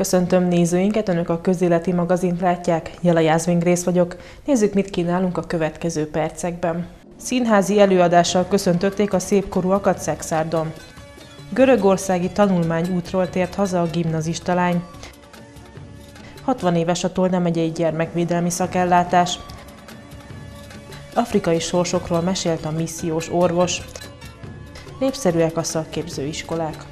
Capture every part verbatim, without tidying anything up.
Köszöntöm nézőinket, Önök a Közéleti Magazint látják, Jela Jászmin Grész vagyok. Nézzük, mit kínálunk a következő percekben. Színházi előadással köszöntötték a szépkorúakat Szexárdon. Görögországi tanulmányútról tért haza a gimnazista lány. hatvan éves a Tolna megyei gyermekvédelmi szakellátás. Afrikai sorsokról mesélt a missziós orvos. Népszerűek a szakképzőiskolák.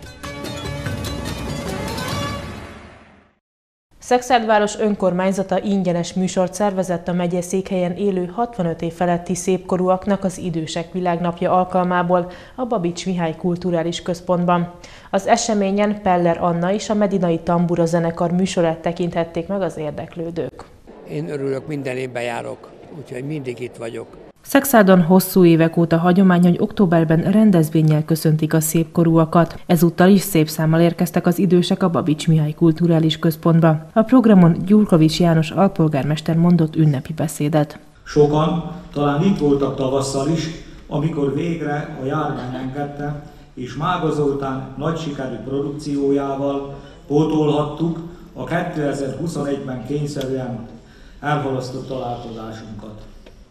Szexárd város önkormányzata ingyenes műsort szervezett a megyeszékhelyen élő hatvanöt év feletti szépkorúaknak az Idősek Világnapja alkalmából a Babits Mihály Kulturális Központban. Az eseményen Peller Anna és a Medinai Tambura zenekar műsorát tekinthették meg az érdeklődők. Én örülök, minden évben járok, úgyhogy mindig itt vagyok. Szexárdon hosszú évek óta hagyomány, hogy októberben rendezvénnyel köszöntik a szépkorúakat. Ezúttal is szép számmal érkeztek az idősek a Babits Mihály Kulturális Központba. A programon Gyurkovics János alpolgármester mondott ünnepi beszédet. Sokan talán itt voltak tavasszal is, amikor végre a járvány engedte, és Mága Zoltán nagy sikerű produkciójával pótolhattuk a kétezer-huszonegyben kényszerűen elhalasztott találkozásunkat.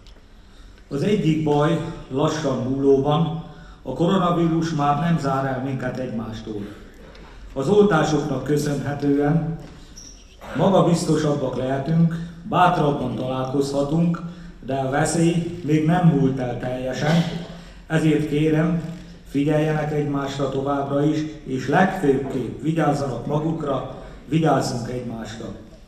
Az egyik baj lassan múló van, a koronavírus már nem zár el minket egymástól. Az oltásoknak köszönhetően magabiztosabbak lehetünk, bátrabban találkozhatunk, de a veszély még nem múlt el teljesen, ezért kérem, figyeljenek egymásra továbbra is, és legfőképp vigyázzanak magukra, vigyázzunk egymásra.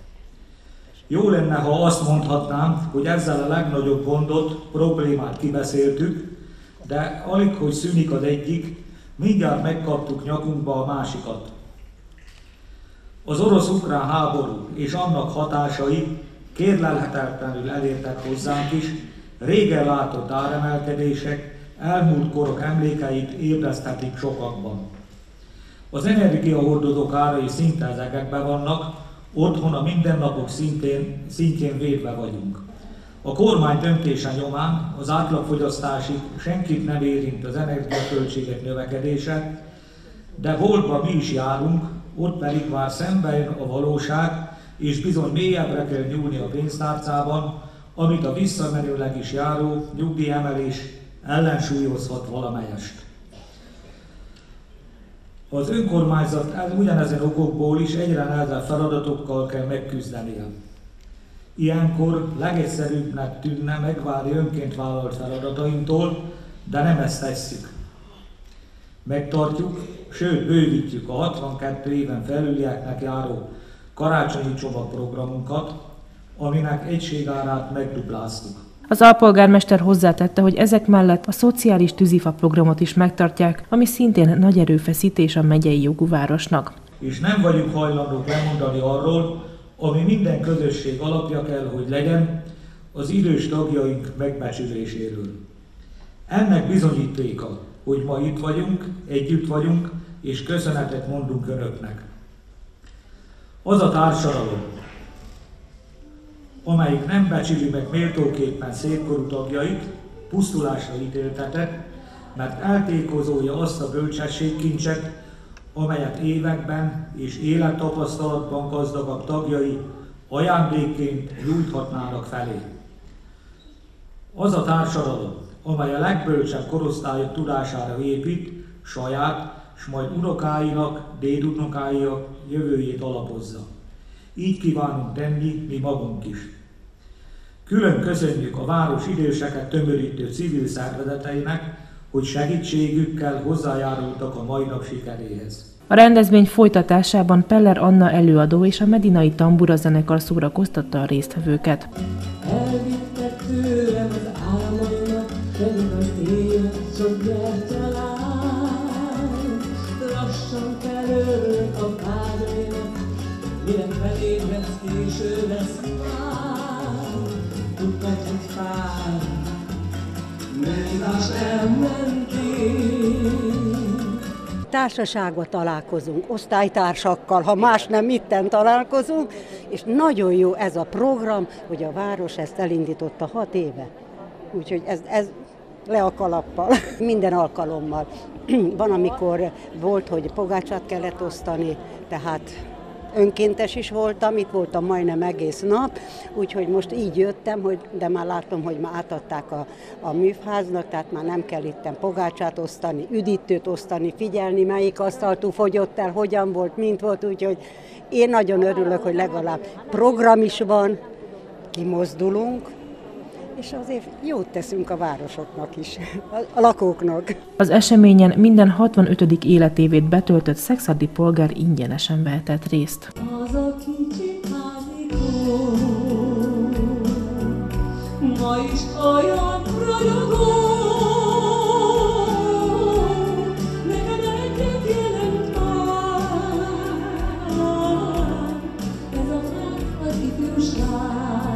Jó lenne, ha azt mondhatnám, hogy ezzel a legnagyobb gondot, problémát kibeszéltük, de alig, hogy szűnik az egyik, mindjárt megkaptuk nyakunkba a másikat. Az orosz-ukrán háború és annak hatásai kérlelhetetlenül elértek hozzánk is, régen látott áremelkedések, elmúlt korok emlékeit ébreszthetik sokakban. Az energiahordozók árai szinte az egekben vannak, otthon a mindennapok szintén, szintjén védve vagyunk. A kormány döntése nyomán az átlagfogyasztásig senkit nem érint az energiaköltségek növekedése, de boltba mi is járunk, ott pedig már szembe jön a valóság, és bizony mélyebbre kell nyúlni a pénztárcában, amit a visszamenőleg is járó nyugdíjemelés ellensúlyozhat valamelyest. Az önkormányzat ugyanezen okokból is egyre nehezebb feladatokkal kell megküzdenie. Ilyenkor legegyszerűbbnek tűnne megvárni önként vállalt feladatainktól, de nem ezt tesszük. Megtartjuk, sőt bővítjük a hatvankettő éven felülieknek járó karácsonyi csomagprogramunkat, aminek egységárát megdupláztuk. Az alpolgármester hozzátette, hogy ezek mellett a szociális tűzifa programot is megtartják, ami szintén nagy erőfeszítés a megyei jogú városnak. És nem vagyunk hajlandók lemondani arról, ami minden közösség alapja kell, hogy legyen, az idős tagjaink megbecsüléséről. Ennek bizonyítéka, hogy ma itt vagyunk, együtt vagyunk, és köszönetet mondunk Önöknek. Az a társadalom, amelyik nem becsüli meg méltóképpen szépkorú tagjait, pusztulásra ítéltetett, mert eltékozolja azt a bölcsességkincset, amelyet években és élettapasztalatban gazdagabb tagjai ajándékként nyújthatnának felé. Az a társadalom, amely a legbölcsebb korosztályok tudására épít, saját, s majd unokáinak, dédunokáinak jövőjét alapozza. Így kívánunk tenni mi magunk is. Külön köszönjük a város időseket tömörítő civil szervezeteinek, hogy segítségükkel hozzájárultak a mai nap sikeréhez. A rendezvény folytatásában Peller Anna előadó és a Medinai Tambura zenekar szórakoztatta a résztvevőket. Elvittek tőlem az álmaimat, pedig az élet sok gyertyalán. Lassan felőlök a vágyaimat, mire felébredsz, késő lesz már. Tudtad, hogy fáj, még más elmentél. Társaságban találkozunk, osztálytársakkal, ha más nem, itten találkozunk, és nagyon jó ez a program, hogy a város ezt elindította hat éve. Úgyhogy ez, ez le a kalappal, minden alkalommal. Van, amikor volt, hogy pogácsát kellett osztani, tehát önkéntes is voltam, itt voltam majdnem egész nap, úgyhogy most így jöttem, hogy, de már látom, hogy már átadták a, a műfháznak, tehát már nem kell itten pogácsát osztani, üdítőt osztani, figyelni, melyik asztaltú fogyott el, hogyan volt, mint volt, úgyhogy én nagyon örülök, hogy legalább program is van, kimozdulunk, és azért jót teszünk a városoknak is, a lakóknak. Az eseményen minden hatvanötödik életévét betöltött szekszárdi polgár ingyenesen vehetett részt. Az a kicsi házikó, ma is olyan ragyogó, neked egyet jelent már, ez a hát az ifjúság.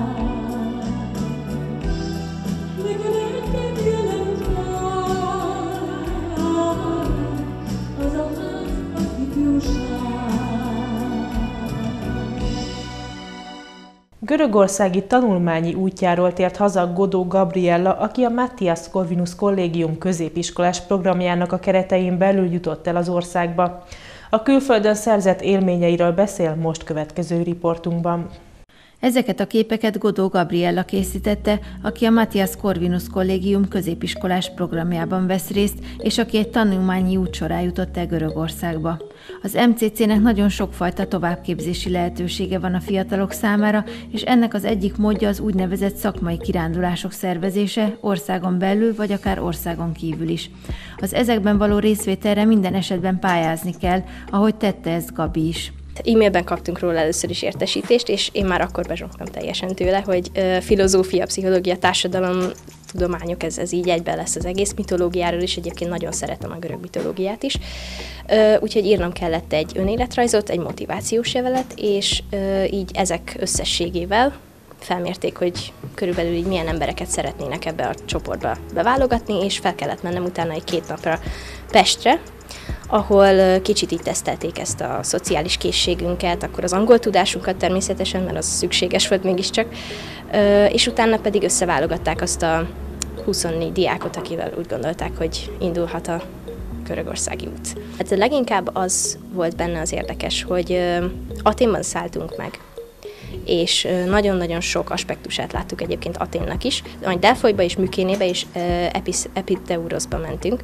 Görögországi tanulmányi útjáról tért haza Godó Gabriella, aki a Matthias Corvinus Kollégium középiskolás programjának a keretein belül jutott el az országba. A külföldön szerzett élményeiről beszél most következő riportunkban. Ezeket a képeket Godó Gabriella készítette, aki a Matthias Corvinus Kollégium középiskolás programjában vesz részt, és aki egy tanulmányi út során jutott el Görögországba. Az em cé cé-nek nagyon sokfajta továbbképzési lehetősége van a fiatalok számára, és ennek az egyik módja az úgynevezett szakmai kirándulások szervezése, országon belül vagy akár országon kívül is. Az ezekben való részvételre minden esetben pályázni kell, ahogy tette ezt Gabi is. E-mailben kaptunk róla először is értesítést, és én már akkor bezsongtam teljesen tőle, hogy uh, filozófia, pszichológia, társadalom, tudományok, ez, ez így egyben lesz az egész, mitológiáról is, egyébként nagyon szeretem a görög mitológiát is. Uh, úgyhogy írnom kellett egy önéletrajzot, egy motivációs levelet, és uh, így ezek összességével felmérték, hogy körülbelül így milyen embereket szeretnének ebbe a csoportba beválogatni, és fel kellett mennem utána egy két napra Pestre, ahol kicsit így tesztelték ezt a szociális készségünket, akkor az angol tudásunkat természetesen, mert az szükséges volt mégiscsak, és utána pedig összeválogatták azt a huszonnégy diákot, akivel úgy gondolták, hogy indulhat a görögországi út. Hát leginkább az volt benne az érdekes, hogy Athénban szálltunk meg, és nagyon-nagyon sok aspektusát láttuk egyébként Athénnak is, majd Delfolyba és Mykénébe és Epideuroszba mentünk.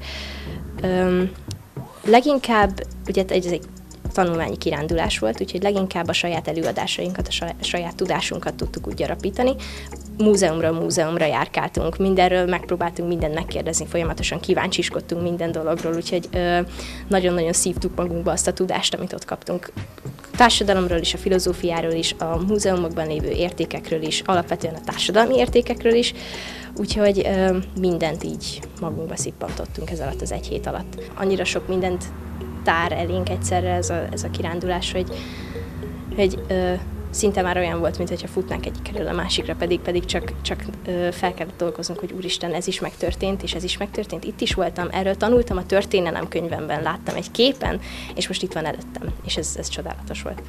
Leginkább, ugye ez egy tanulmányi kirándulás volt, úgyhogy leginkább a saját előadásainkat, a saját tudásunkat tudtuk úgy gyarapítani. Múzeumról múzeumra járkáltunk, mindenről megpróbáltunk mindent megkérdezni, folyamatosan kíváncsiskodtunk minden dologról, úgyhogy nagyon-nagyon szívtuk magunkba azt a tudást, amit ott kaptunk. A társadalomról is, a filozófiáról is, a múzeumokban lévő értékekről is, alapvetően a társadalmi értékekről is, úgyhogy ö, mindent így magunkba szippantottunk ez alatt az egy hét alatt. Annyira sok mindent tár elénk egyszerre ez a, ez a kirándulás, hogy, hogy ö, szinte már olyan volt, mintha futnánk egyikről a másikra, pedig, pedig csak, csak ö, fel kellett dolgoznunk, hogy úristen, ez is megtörtént, és ez is megtörtént. Itt is voltam, erről tanultam a történelem könyvemben, láttam egy képen, és most itt van előttem, és ez, ez csodálatos volt.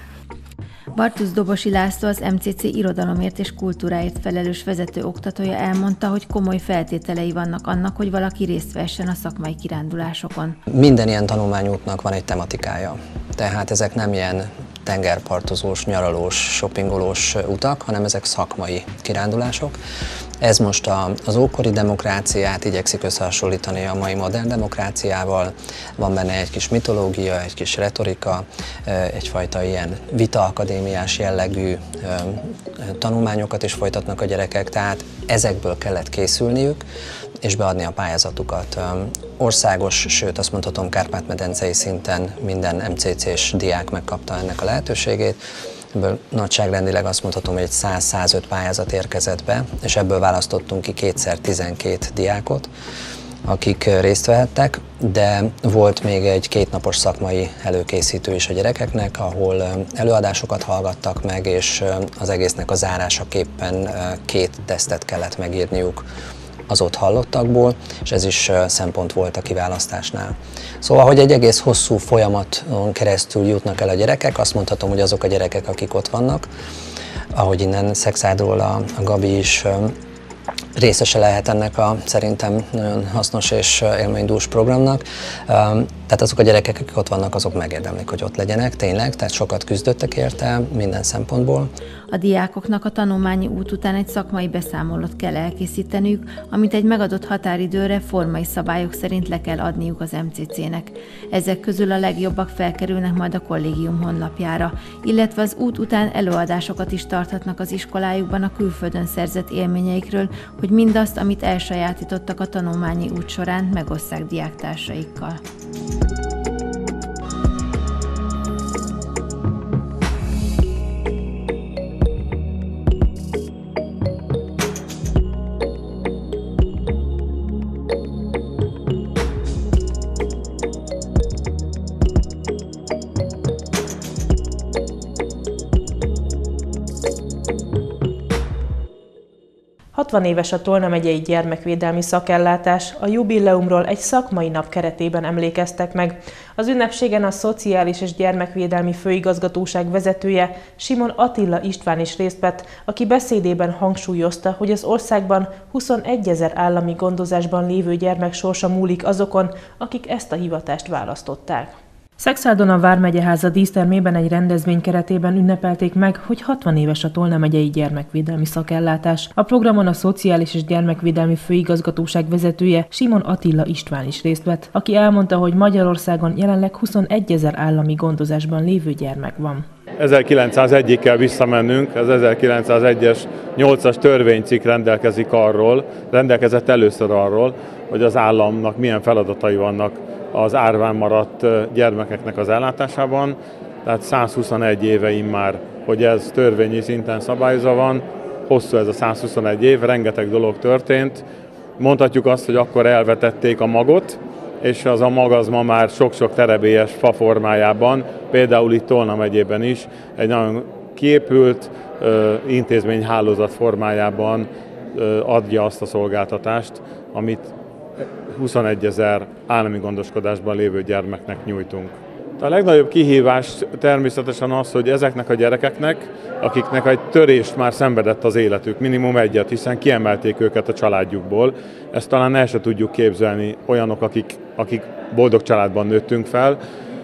Bartusz Dobosi László, az em cé cé irodalomért és kultúráért felelős vezető oktatója elmondta, hogy komoly feltételei vannak annak, hogy valaki részt vessen a szakmai kirándulásokon. Minden ilyen tanulmányútnak van egy tematikája, tehát ezek nem ilyen tengerpartozós, nyaralós, shoppingolós utak, hanem ezek szakmai kirándulások. Ez most a, az ókori demokráciát igyekszik összehasonlítani a mai modern demokráciával. Van benne egy kis mitológia, egy kis retorika, egyfajta ilyen vitaakadémiás jellegű tanulmányokat is folytatnak a gyerekek, tehát ezekből kellett készülniük és beadni a pályázatukat. Országos, sőt azt mondhatom Kárpát-medencei szinten minden em cé cés diák megkapta ennek a lehetőségét. Ebből nagyságrendileg azt mondhatom, hogy egy száz-százöt pályázat érkezett be, és ebből választottunk ki kétszer tizenkét diákot, akik részt vehettek, de volt még egy kétnapos szakmai előkészítő is a gyerekeknek, ahol előadásokat hallgattak meg, és az egésznek a zárásaképpen két tesztet kellett megírniuk az ott hallottakból, és ez is szempont volt a kiválasztásnál. Szóval, hogy egy egész hosszú folyamaton keresztül jutnak el a gyerekek, azt mondhatom, hogy azok a gyerekek, akik ott vannak, ahogy innen Szekszárdról a, a Gabi is részese lehet ennek a szerintem nagyon hasznos és élménydús programnak. Tehát azok a gyerekek, akik ott vannak, azok megérdemlik, hogy ott legyenek, tényleg, tehát sokat küzdöttek érte minden szempontból. A diákoknak a tanulmányi út után egy szakmai beszámolót kell elkészíteniük, amit egy megadott határidőre formai szabályok szerint le kell adniuk az em cé cének. Ezek közül a legjobbak felkerülnek majd a kollégium honlapjára, illetve az út után előadásokat is tarthatnak az iskolájukban a külföldön szerzett élményeikről, hogy mindazt, amit elsajátítottak a tanulmányi út során, megosszák diáktársaikkal. hatvan éves a Tolna megyei gyermekvédelmi szakellátás, a jubileumról egy szakmai nap keretében emlékeztek meg. Az ünnepségen a Szociális és Gyermekvédelmi Főigazgatóság vezetője, Simon Attila István is részt vett, aki beszédében hangsúlyozta, hogy az országban huszonegyezer állami gondozásban lévő gyermek sorsa múlik azokon, akik ezt a hivatást választották. Szexádon a Vármegyeháza dísztermében egy rendezvény keretében ünnepelték meg, hogy hatvan éves a Tolna megyei gyermekvédelmi szakellátás. A programon a Szociális és Gyermekvédelmi Főigazgatóság vezetője, Simon Attila István is részt vett, aki elmondta, hogy Magyarországon jelenleg huszonegyezer állami gondozásban lévő gyermek van. ezerkilencszázegyig kell visszamennünk, az ezerkilencszázegyes nyolcas törvénycikk rendelkezik arról, rendelkezett először arról, hogy az államnak milyen feladatai vannak az árván maradt gyermekeknek az ellátásában, tehát százhuszonegy éve immár, hogy ez törvényi szinten szabályozva van, hosszú ez a százhuszonegy év, rengeteg dolog történt. Mondhatjuk azt, hogy akkor elvetették a magot, és az a mag az ma már sok-sok terebélyes fa formájában, például itt Tolna megyében is, egy nagyon kiépült ö, intézményhálózat formájában ö, adja azt a szolgáltatást, amit huszonegyezer állami gondoskodásban lévő gyermeknek nyújtunk. A legnagyobb kihívás természetesen az, hogy ezeknek a gyerekeknek, akiknek egy törést már szenvedett az életük, minimum egyet, hiszen kiemelték őket a családjukból, ezt talán el se tudjuk képzelni olyanok, akik, akik boldog családban nőttünk fel,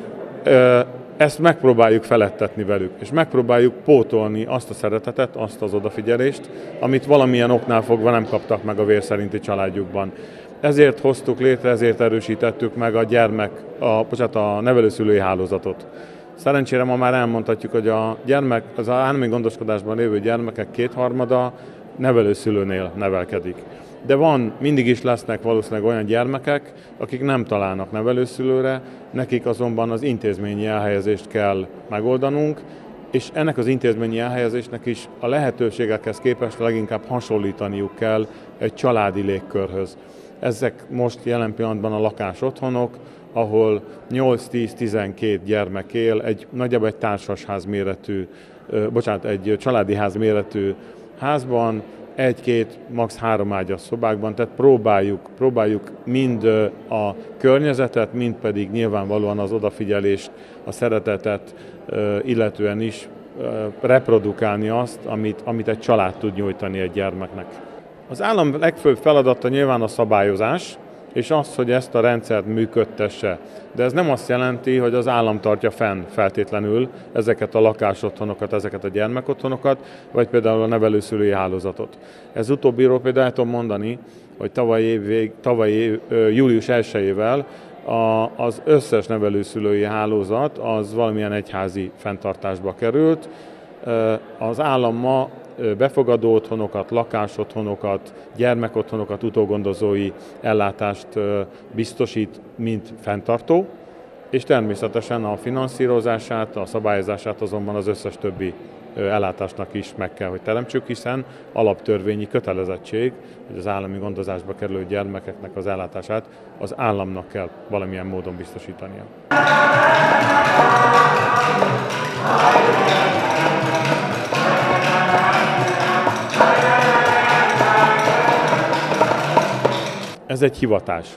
ezt megpróbáljuk felettetni velük, és megpróbáljuk pótolni azt a szeretetet, azt az odafigyelést, amit valamilyen oknál fogva nem kaptak meg a vér szerinti családjukban. Ezért hoztuk létre, ezért erősítettük meg a gyermek, a, bocsánat, a nevelőszülői hálózatot. Szerencsére ma már elmondhatjuk, hogy a gyermek, az állami gondoskodásban lévő gyermekek kétharmada nevelőszülőnél nevelkedik. De van, mindig is lesznek valószínűleg olyan gyermekek, akik nem találnak nevelőszülőre, nekik azonban az intézményi elhelyezést kell megoldanunk, és ennek az intézményi elhelyezésnek is a lehetőségekhez képest leginkább hasonlítaniuk kell egy családi légkörhöz. Ezek most jelen pillanatban a lakásotthonok, ahol nyolc-tíz-tizenkét gyermek él, egy nagyjából egy társasház méretű, bocsánat, egy családi ház méretű házban, egy-két, max. három ágyas szobákban, tehát próbáljuk, próbáljuk mind a környezetet, mind pedig nyilvánvalóan az odafigyelést, a szeretetet illetően is reprodukálni azt, amit, amit egy család tud nyújtani egy gyermeknek. Az állam legfőbb feladata nyilván a szabályozás, és az, hogy ezt a rendszert működtesse. De ez nem azt jelenti, hogy az állam tartja fenn feltétlenül ezeket a lakásotthonokat, ezeket a gyermekotthonokat, vagy például a nevelőszülői hálózatot. Ez utóbbiról például el tudom mondani, hogy tavaly, év vég, tavaly év, július elsejével a, az összes nevelőszülői hálózat az valamilyen egyházi fenntartásba került. Az állam ma befogadó otthonokat, lakásotthonokat, gyermekotthonokat, utógondozói ellátást biztosít, mint fenntartó, és természetesen a finanszírozását, a szabályozását azonban az összes többi ellátásnak is meg kell, hogy teremtsük, hiszen alaptörvényi kötelezettség, hogy az állami gondozásba kerülő gyermekeknek az ellátását az államnak kell valamilyen módon biztosítania. Ez egy hivatás.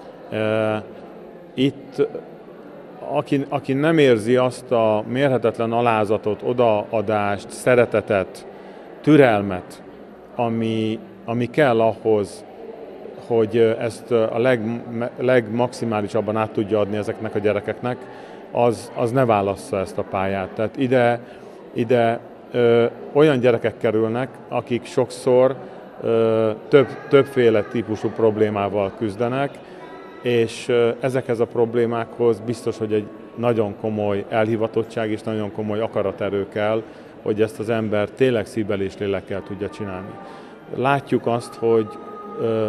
Itt, aki, aki nem érzi azt a mérhetetlen alázatot, odaadást, szeretetet, türelmet, ami, ami kell ahhoz, hogy ezt a leg, legmaximálisabban át tudja adni ezeknek a gyerekeknek, az, az ne válassza ezt a pályát. Tehát ide, ide ö, olyan gyerekek kerülnek, akik sokszor ö, több, többféle típusú problémával küzdenek, és ö, ezekhez a problémákhoz biztos, hogy egy nagyon komoly elhivatottság és nagyon komoly akaraterő kell, hogy ezt az ember tényleg szívvel és lélekkel tudja csinálni. Látjuk azt, hogy ö,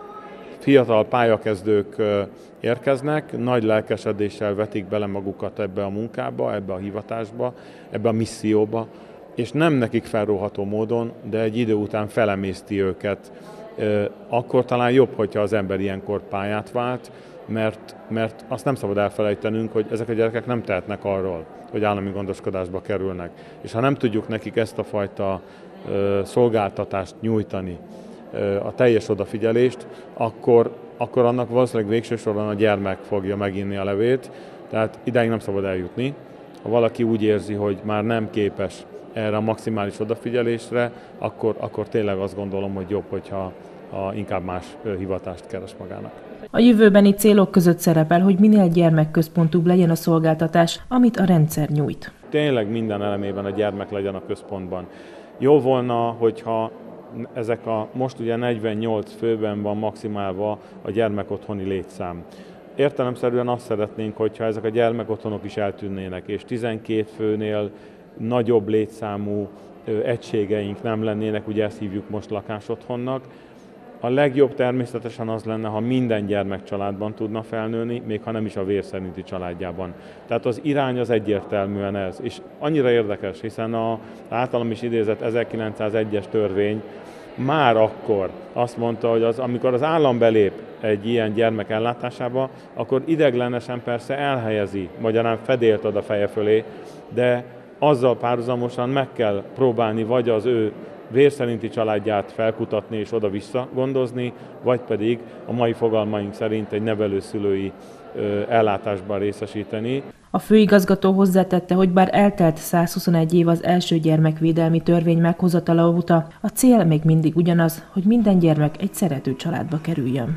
fiatal pályakezdők ö, érkeznek, nagy lelkesedéssel vetik bele magukat ebbe a munkába, ebbe a hivatásba, ebbe a misszióba, és nem nekik felróható módon, de egy idő után felemészti őket. Ö, akkor talán jobb, hogyha az ember ilyenkor pályát vált, mert, mert azt nem szabad elfelejtenünk, hogy ezek a gyerekek nem tehetnek arról, hogy állami gondoskodásba kerülnek. És ha nem tudjuk nekik ezt a fajta ö, szolgáltatást nyújtani, ö, a teljes odafigyelést, akkor, akkor annak valószínűleg végső soron a gyermek fogja meginni a levét, tehát idáig nem szabad eljutni. Ha valaki úgy érzi, hogy már nem képes erre a maximális odafigyelésre, akkor, akkor tényleg azt gondolom, hogy jobb, hogyha ha inkább más hivatást keres magának. A jövőbeni célok között szerepel, hogy minél gyermekközpontúbb legyen a szolgáltatás, amit a rendszer nyújt. Tényleg minden elemében a gyermek legyen a központban. Jó volna, hogyha ezek a most ugye negyvennyolc főben van maximálva a gyermekotthoni létszám. Értelemszerűen azt szeretnénk, hogyha ezek a gyermekotthonok is eltűnnének, és tizenkét főnél nagyobb létszámú egységeink nem lennének, ugye ezt hívjuk most lakásotthonnak. A legjobb természetesen az lenne, ha minden gyermek családban tudna felnőni, még ha nem is a vér szerinti családjában. Tehát az irány az egyértelműen ez, és annyira érdekes, hiszen az általam is idézett ezerkilencszázegyes törvény már akkor azt mondta, hogy az, amikor az állam belép egy ilyen gyermek ellátásába, akkor ideiglenesen persze elhelyezi, magyarán fedélt ad a feje fölé, de azzal párhuzamosan meg kell próbálni vagy az ő vérszerinti családját felkutatni és oda-vissza gondozni, vagy pedig a mai fogalmaink szerint egy nevelőszülői ellátásban részesíteni. A főigazgató hozzátette, hogy bár eltelt százhuszonegy év az első gyermekvédelmi törvény meghozatala óta, a cél még mindig ugyanaz, hogy minden gyermek egy szerető családba kerüljön.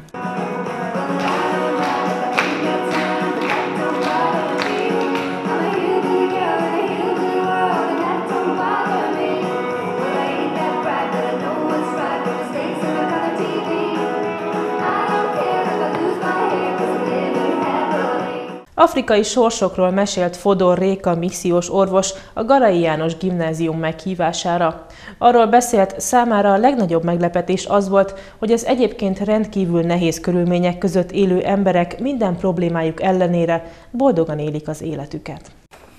Afrikai sorsokról mesélt Fodor Réka missziós orvos a Garai János Gimnázium meghívására. Arról beszélt, számára a legnagyobb meglepetés az volt, hogy az egyébként rendkívül nehéz körülmények között élő emberek minden problémájuk ellenére boldogan élik az életüket.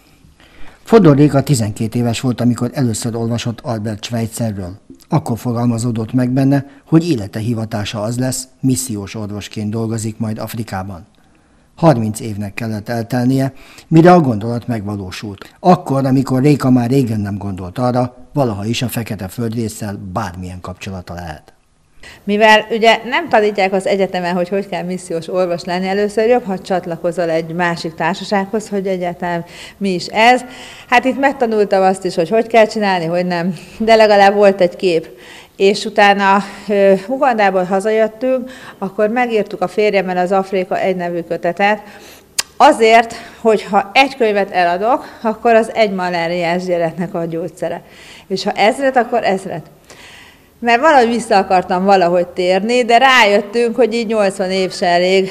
Fodor Réka tizenkét éves volt, amikor először olvasott Albert Schweitzerről. Akkor fogalmazódott meg benne, hogy élete hivatása az lesz, missziós orvosként dolgozik majd Afrikában. harminc évnek kellett eltelnie, mire a gondolat megvalósult. Akkor, amikor Réka már régen nem gondolt arra, valaha is a fekete földrésszel bármilyen kapcsolata lehet. Mivel ugye nem tanítják az egyetemen, hogy hogy kell missziós orvos lenni, először jobb, ha csatlakozol egy másik társasághoz, hogy egyáltalán mi is ez. Hát itt megtanultam azt is, hogy hogy kell csinálni, hogy nem, de legalább volt egy kép. És utána uh, Ugandából hazajöttünk, akkor megírtuk a férjemmel az Afrika egy nevű kötetet, azért, hogy ha egy könyvet eladok, akkor az egy maláriás gyereknek a gyógyszere. És ha ezret, akkor ezret. Mert valahogy vissza akartam valahogy térni, de rájöttünk, hogy így nyolcvan év se elég.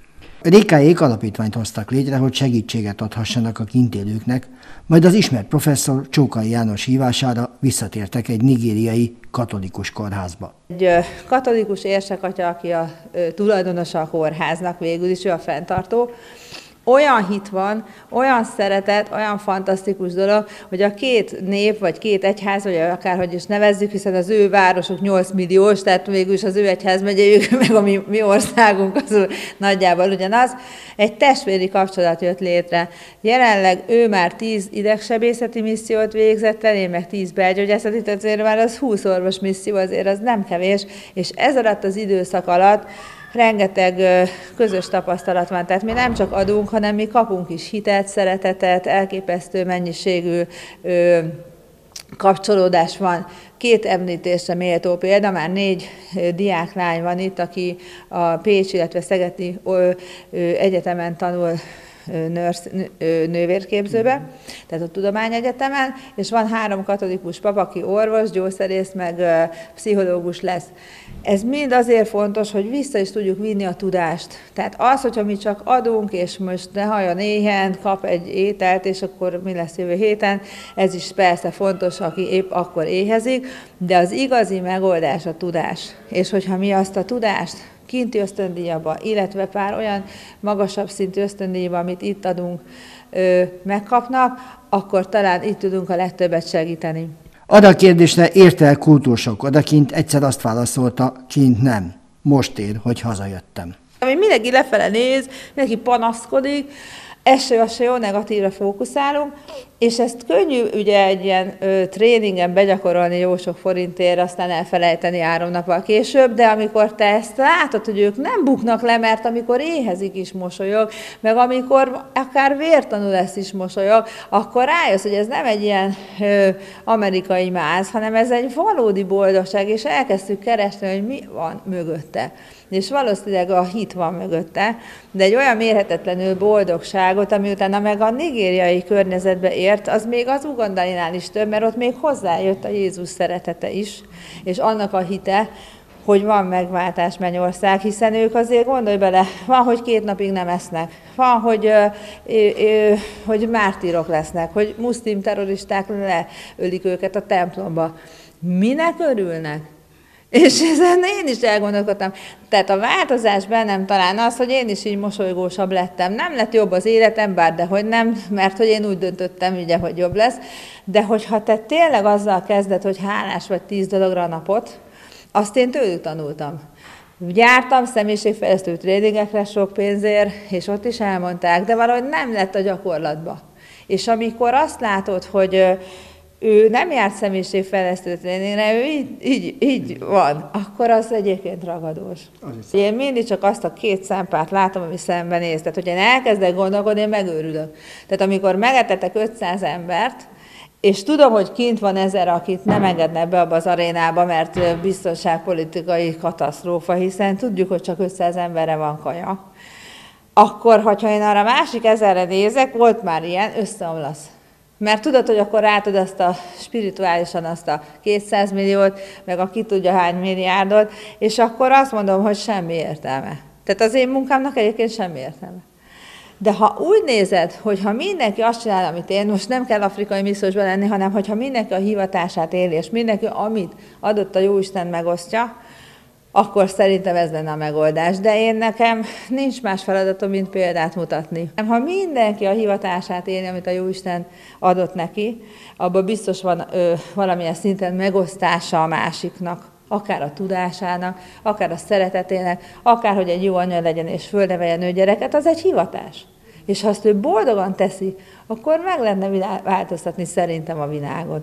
Rékáék alapítványt hoztak létre, hogy segítséget adhassanak a kint élőknek, majd az ismert professzor Csókai János hívására visszatértek egy nigériai katolikus kórházba. Egy katolikus érsekatya, aki a tulajdonosa a kórháznak, végül is ő a fenntartó. Olyan hit van, olyan szeretet, olyan fantasztikus dolog, hogy a két nép, vagy két egyház, vagy akárhogy is nevezzük, hiszen az ő városuk nyolc milliós, tehát végül is az ő egyházmegyéjük, meg a mi, mi országunk az nagyjából ugyanaz. Egy testvéri kapcsolat jött létre. Jelenleg ő már tíz idegsebészeti missziót végzett el, én meg tíz belgyógyászati, tehát azért már az húsz orvos misszió, azért az nem kevés, és ez alatt az időszak alatt rengeteg közös tapasztalat van, tehát mi nem csak adunk, hanem mi kapunk is hitet, szeretetet, elképesztő mennyiségű kapcsolódás van. Két említésre méltó példa, már négy diáklány van itt, aki a Pécs, illetve Szegedi Egyetemen tanul nőrsz, nővérképzőbe, tehát a Tudományegyetemen, és van három katolikus pap, aki orvos, gyógyszerész, meg pszichológus lesz. Ez mind azért fontos, hogy vissza is tudjuk vinni a tudást. Tehát az, hogyha mi csak adunk, és most ne halljon éhen, kap egy ételt, és akkor mi lesz jövő héten, ez is persze fontos, aki épp akkor éhezik, de az igazi megoldás a tudás. És hogyha mi azt a tudást kinti ösztöndíjba, illetve pár olyan magasabb szintű ösztöndíjba, amit itt adunk, ö, megkapnak, akkor talán itt tudunk a legtöbbet segíteni. Ada kérdésre érte el kultúrsok, odakint egyszer azt válaszolta, kint nem. Most ér, hogy hazajöttem. Ami mindenki lefele néz, mindenki panaszkodik, ez se, az se jó, negatívra fókuszálunk, és ezt könnyű ugye egy ilyen ö, tréningen begyakorolni jó sok forintért, aztán elfelejteni három nappal később, de amikor te ezt látod, hogy ők nem buknak le, mert amikor éhezik is mosolyog, meg amikor akár vértanul lesz is mosolyog, akkor rájössz, hogy ez nem egy ilyen ö, amerikai máz, hanem ez egy valódi boldogság, és elkezdtük keresni, hogy mi van mögötte. És valószínűleg a hit van mögötte, de egy olyan mérhetetlenül boldogságot, ami utána meg a nigériai környezetbe ért, az még az ugandainál is több, mert ott még hozzájött a Jézus szeretete is, és annak a hite, hogy van megváltás Mennyország, hiszen ők azért, gondolj bele, van, hogy két napig nem esznek, van, hogy, ö, ö, hogy mártírok lesznek, hogy muszlim terroristák leölik őket a templomba. Minek örülnek? És ezen én is elgondolkodtam. Tehát a változás bennem talán az, hogy én is így mosolygósabb lettem. Nem lett jobb az életem, bár dehogy nem, mert hogy én úgy döntöttem, ugye, hogy jobb lesz. De hogyha te tényleg azzal kezded, hogy hálás vagy tíz dologra a napot, azt én tőlük tanultam. Jártam személyiségfejlesztő tréningekre sok pénzért, és ott is elmondták, de valahogy nem lett a gyakorlatba. És amikor azt látod, hogy ő nem járt személyiségfejlesztő tréningre, ő így, így, így van, akkor az egyébként ragadós. Én mindig csak azt a két szempárt látom, ami szembenéz. Tehát, hogy én elkezdek gondolkodni, én megőrülök. Tehát, amikor megetetek ötszáz embert, és tudom, hogy kint van ezer, akit nem engednek be abba az arénába, mert biztonságpolitikai katasztrófa, hiszen tudjuk, hogy csak ötszáz emberre van kaja, akkor, hogyha én arra másik ezerre nézek, volt már ilyen, összeomlasz. Mert tudod, hogy akkor rátod azt a spirituálisan azt a kétszáz milliót, meg a ki tudja hány milliárdot, és akkor azt mondom, hogy semmi értelme. Tehát az én munkámnak egyébként semmi értelme. De ha úgy nézed, hogy ha mindenki azt csinál, amit én, most nem kell afrikai missziósban lenni, hanem hogyha mindenki a hivatását éli, és mindenki, amit adott a Jóisten, megosztja, akkor szerintem ez lenne a megoldás. De én nekem nincs más feladatom, mint példát mutatni. Ha mindenki a hivatását éli, amit a Jóisten adott neki, abban biztos van ö, valamilyen szinten megosztása a másiknak. Akár a tudásának, akár a szeretetének, akár hogy egy jó anya legyen és fölneveljen ő gyereket, az egy hivatás. És ha azt ő boldogan teszi, akkor meg lehetne változtatni szerintem a világot.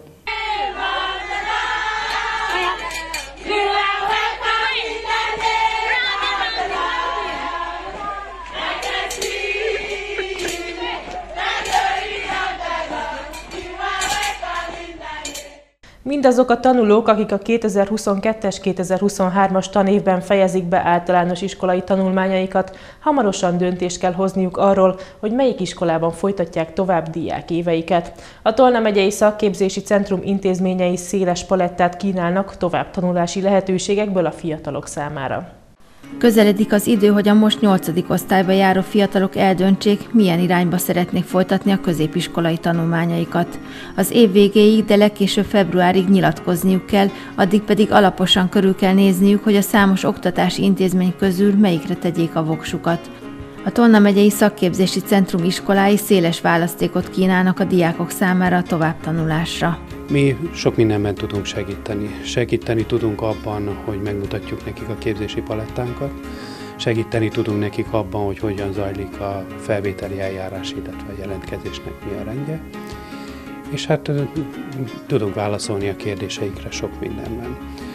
Mindazok a tanulók, akik a kétezer-huszonkettes kétezer-huszonhármas tanévben fejezik be általános iskolai tanulmányaikat, hamarosan döntést kell hozniuk arról, hogy melyik iskolában folytatják tovább diákéveiket. A Tolna megyei szakképzési centrum intézményei széles palettát kínálnak továbbtanulási lehetőségekből a fiatalok számára. Közeledik az idő, hogy a most nyolcadik osztályba járó fiatalok eldöntsék, milyen irányba szeretnék folytatni a középiskolai tanulmányaikat. Az év végéig, de legkésőbb februárig nyilatkozniuk kell, addig pedig alaposan körül kell nézniük, hogy a számos oktatási intézmény közül melyikre tegyék a voksukat. A Tolna megyei szakképzési centrum iskolái széles választékot kínálnak a diákok számára a továbbtanulásra. Mi sok mindenben tudunk segíteni. Segíteni tudunk abban, hogy megmutatjuk nekik a képzési palettánkat, segíteni tudunk nekik abban, hogy hogyan zajlik a felvételi eljárás, illetve a jelentkezésnek mi a rendje, és hát tudunk válaszolni a kérdéseikre sok mindenben.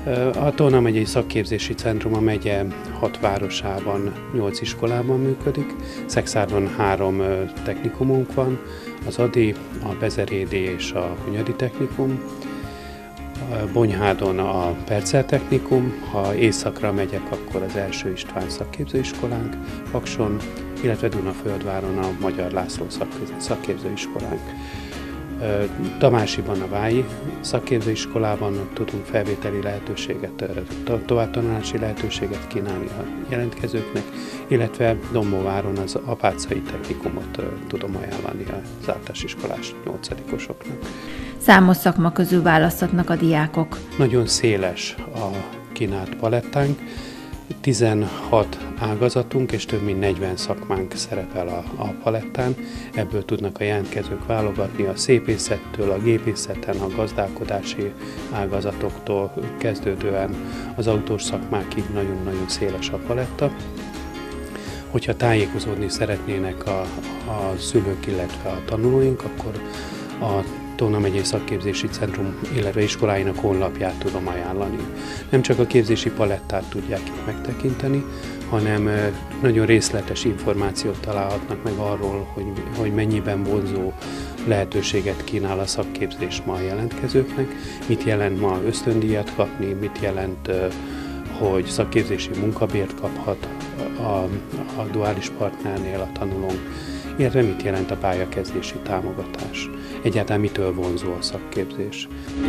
A Tolna megyei szakképzési centrum a megye hat városában, nyolc iskolában működik. Szekszárdon három technikumunk van, az Adi, a Bezerédi és a Hunyadi technikum, Bonyhádon a Percel technikum, ha északra megyek, akkor az Első István szakképzőiskolánk, Pakson, illetve Dunaföldváron a Magyar László szakképzőiskolánk. Tamásiban a Vályi szakképzőiskolában tudunk felvételi lehetőséget, továbbtanulási lehetőséget kínálni a jelentkezőknek, illetve Dombóváron az apáczai technikumot tudom ajánlani az általános iskolás nyolcadikosoknak. Számos szakma közül választhatnak a diákok. Nagyon széles a kínált palettánk, tizenhat ágazatunk és több mint negyven szakmánk szerepel a, a palettán. Ebből tudnak a jelentkezők válogatni a szépészettől, a gépészeten, a gazdálkodási ágazatoktól kezdődően az autós szakmákig nagyon-nagyon széles a paletta. Hogyha tájékozódni szeretnének a, a szülők, illetve a tanulóink, akkor a Tolna megyei szakképzési centrum, illetve iskoláinak honlapját tudom ajánlani. Nem csak a képzési palettát tudják itt megtekinteni, hanem nagyon részletes információt találhatnak meg arról, hogy, hogy mennyiben vonzó lehetőséget kínál a szakképzés ma a jelentkezőknek, mit jelent ma ösztöndíjat kapni, mit jelent, hogy szakképzési munkabért kaphat a, a duális partnernél a tanulónk, illetve mit jelent a pályakezdési támogatás. Egyáltalán mitől vonzó a szakképzés.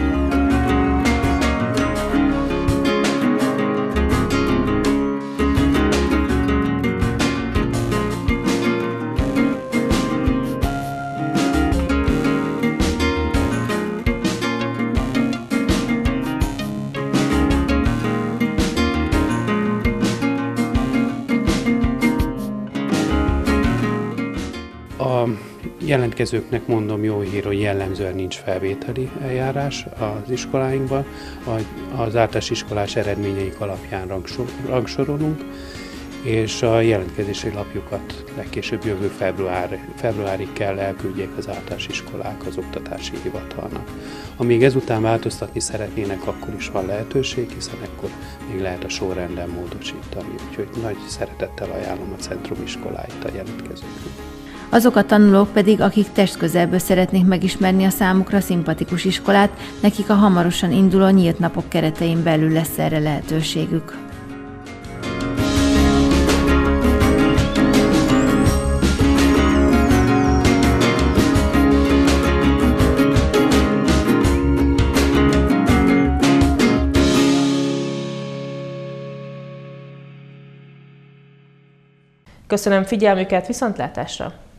A jelentkezőknek mondom, jó hír, hogy jellemzően nincs felvételi eljárás az iskoláinkban. Az általános iskolás eredményeik alapján rangsorolunk, és a jelentkezési lapjukat legkésőbb jövő február, februárig kell elküldjék az általános iskolák az oktatási hivatalnak. Amíg ezután változtatni szeretnének, akkor is van lehetőség, hiszen akkor még lehet a sorrenden módosítani. Úgyhogy nagy szeretettel ajánlom a centrum iskoláit a jelentkezőknek. Azok a tanulók pedig, akik testközelből szeretnék megismerni a számukra szimpatikus iskolát, nekik a hamarosan induló nyílt napok keretein belül lesz erre lehetőségük. Köszönöm figyelmüket, viszontlátásra!